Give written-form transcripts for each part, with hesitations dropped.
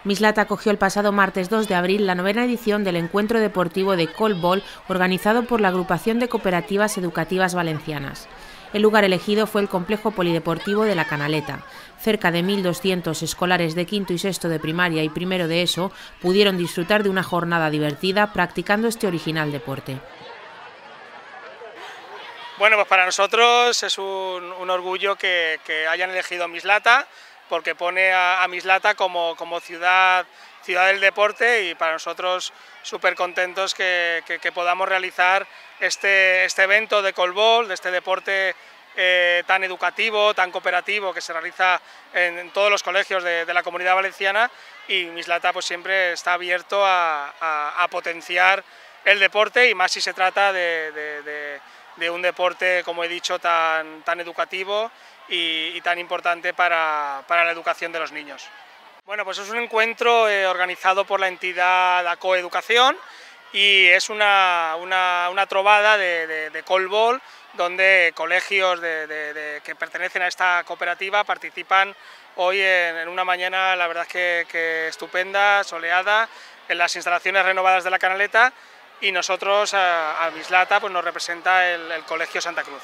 Mislata acogió el pasado martes 2 de abril la 9ª edición del encuentro deportivo de Colbol organizado por la Agrupación de Cooperativas Educativas Valencianas. El lugar elegido fue el complejo polideportivo de La Canaleta. Cerca de 1.200 escolares de quinto y sexto de primaria y primero de ESO pudieron disfrutar de una jornada divertida practicando este original deporte. Bueno, pues para nosotros es un orgullo que hayan elegido Mislata, porque pone a Mislata como ciudad del deporte, y para nosotros súper contentos que podamos realizar este evento de Colbol, de este deporte tan educativo, tan cooperativo, que se realiza en todos los colegios de la Comunidad Valenciana, y Mislata pues siempre está abierto a potenciar el deporte, y más si se trata de un deporte, como he dicho, tan educativo y tan importante para la educación de los niños. Bueno, pues es un encuentro organizado por la entidad Acoeducación, y es una trobada de Colbol, donde colegios que pertenecen a esta cooperativa participan hoy en una mañana, la verdad que estupenda, soleada, en las instalaciones renovadas de La Canaleta, y nosotros a Mislata pues nos representa el Colegio Santa Cruz.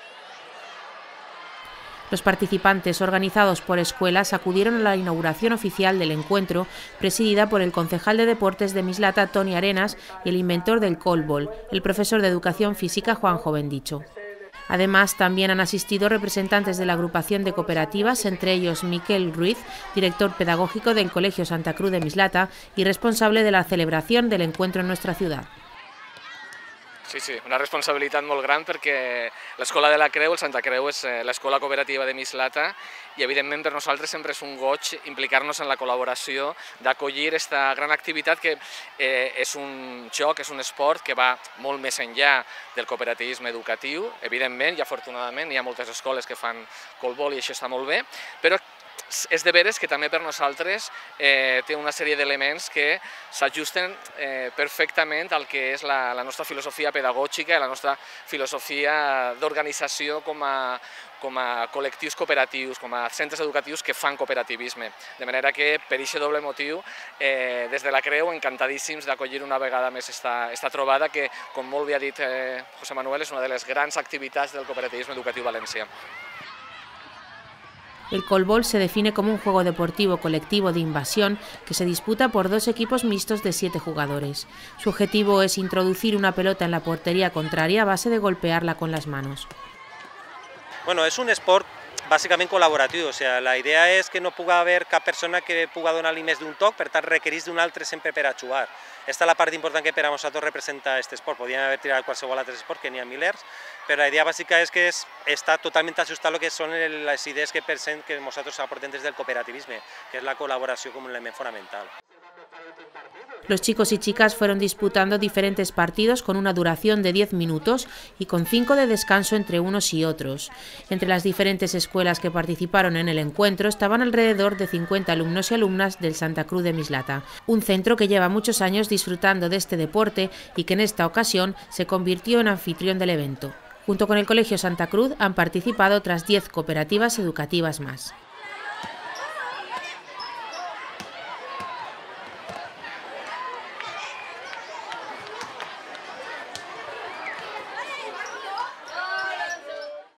Los participantes, organizados por escuelas, acudieron a la inauguración oficial del encuentro, presidida por el concejal de deportes de Mislata, Toni Arenas, y el inventor del Colbol, el profesor de educación física, Juanjo Bendicho. Además, también han asistido representantes de la agrupación de cooperativas, entre ellos Miquel Ruiz, director pedagógico del Colegio Santa Cruz de Mislata y responsable de la celebración del encuentro en nuestra ciudad. Sí, una responsabilitat molt gran, perquè l'Escola de la Creu, el Santa Creu, és l'escola cooperativa de Mislata, i evidentment per nosaltres sempre és un goig implicar-nos en la col·laboració d'acollir aquesta gran activitat que és un joc, és un esport que va molt més enllà del cooperativisme educatiu, evidentment, i afortunadament hi ha moltes escoles que fan Colbol i això està molt bé, però és de veres que també per nosaltres té una sèrie d'elements que s'ajusten perfectament al que és la nostra filosofia pedagògica i la nostra filosofia d'organització com a col·lectius cooperatius, com a centres educatius que fan cooperativisme. De manera que per aquest doble motiu, des de la Creu, encantadíssims d'acollir una vegada més esta trobada que, com molt bé ha dit José Manuel, és una de les grans activitats del cooperativisme educatiu valencià. El Colbol se define como un juego deportivo colectivo de invasión que se disputa por dos equipos mixtos de 7 jugadores. Su objetivo es introducir una pelota en la portería contraria a base de golpearla con las manos. Bueno, és un esport bàsicament col·laboratiu, o sigui, la idea és que no pugui haver cap persona que pugui donar-li més d'un toc, per tant requereix d'un altre sempre per a jugar. Aquesta és la part important que per a nosaltres representa aquest esport. Podríem haver tirat qualsevol altre esport, que n'hi ha milers, però la idea bàsica és que està totalment ajustat a lo que són les idees que pensem que nosaltres aportem des del cooperativisme, que és la col·laboració com un element fonamental. Los chicos y chicas fueron disputando diferentes partidos con una duración de 10 minutos y con 5 de descanso entre unos y otros. Entre las diferentes escuelas que participaron en el encuentro estaban alrededor de 50 alumnos y alumnas del Santa Cruz de Mislata, un centro que lleva muchos años disfrutando de este deporte y que en esta ocasión se convirtió en anfitrión del evento. Junto con el Colegio Santa Cruz han participado otras 10 cooperativas educativas más.